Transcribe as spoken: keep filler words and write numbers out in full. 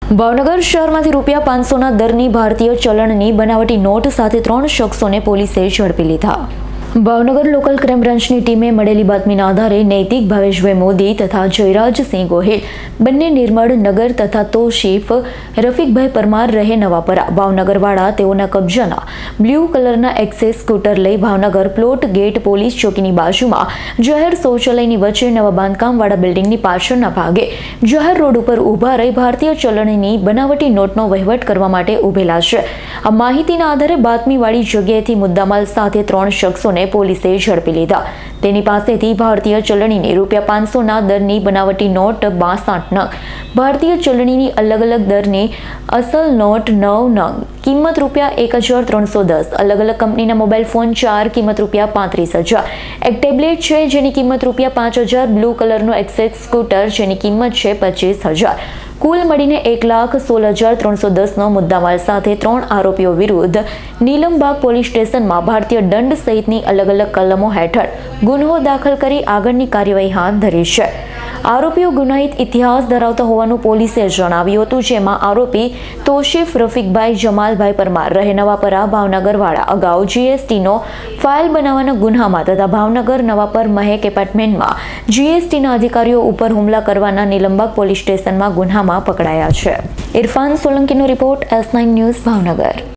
ભાવનગર શહેરમાંથી રૂપિયા પાંચસોના દરની ભારતીય ચલણની બનાવટી નોટ સાથે ત્રણ શખ્સોને પોલીસે ઝડપી લીધા। ભાવનગર લોકલ ક્રાઇમ બ્રાન્ચની ટીમે મળેલી બાતમીના આધારે નૈતિક ભાવેશભાઈ મોદી તથા જયરાજસિંહ ગોહિલ બંને નિર્મળ નગર તથા તોશીફ રફીકભાઈ પરમાર રહે નવાપરા ભાવનગરવાળા તેઓના કબજાના બ્લુ કલરના એક્સેસ સ્કૂટર લઈ ભાવનગર પ્લોટ ગેટ પોલીસ ચોકીની બાજુમાં જાહેર શૌચાલયની વચ્ચે નવા બાંધકામવાળા બિલ્ડિંગની પાછળના ભાગે જાહેર રોડ ઉપર ઊભા રહી ભારતીય ચલણની બનાવટી નોટનો વહીવટ કરવા માટે ઊભેલા છે। આ માહિતીના આધારે બાતમીવાળી જગ્યાએથી મુદ્દામાલ સાથે ત્રણ શખ્સોને પોલીસે ઝડપી લીધા। તેની પાસેથી ભારતીય ચલણીની રૂપિયા પાંચસોના દરની બનાવટી નોટ બાસઠ નંગ, ભારતીય ચલણીની અલગ અલગ દરની અસલ નોટ નવ નંગ, કિંમત રૂપિયા એક હજાર ત્રણસો દસ, અલગ અલગ કંપનીના મોબાઈલ ફોન ચાર, કિંમત રૂપિયા પાંત્રીસ હજાર, એક ટેબ્લેટ છે જેની કિંમત રૂપિયા પાંચ હજાર, બ્લુ કલરનું એક્સેસ સ્કૂટર જેની કિંમત છે પચીસ હજાર, કુલ મળીને એક લાખ સોળ હજાર ત્રણસો દસનો મુદ્દામાલ સાથે ત્રણ આરોપીઓ વિરુદ્ધ નીલમબાગ પોલીસ સ્ટેશનમાં ભારતીય દંડ સહિતની અલગ અલગ કલમો હેઠળ ગુનો દાખલ કરી આગળની કાર્યવાહી હાથ ધરી છે। આરોપીઓ ગુનાહિત ઇતિહાસ ધરાવતા હોવાનું પોલીસે જણાવ્યું હતું, જેમાં આરોપી તોશીફ રફીકભાઈ જમાલભાઈ પરમાર રહે નવાપરા ભાવનગરવાળા અગાઉ જીએસટીનો ફાઇલ બનાવવાના ગુન્હામાં તથા ભાવનગર નવાપર મહેક એપાર્ટમેન્ટમાં જીએસટીના અધિકારીઓ ઉપર હુમલા કરવાના નીલમબાગ પોલીસ સ્ટેશનમાં ગુન્હામાં પકડાયા છે। ઇરફાન સોલંકીનો report, S nine news Bhavnagar.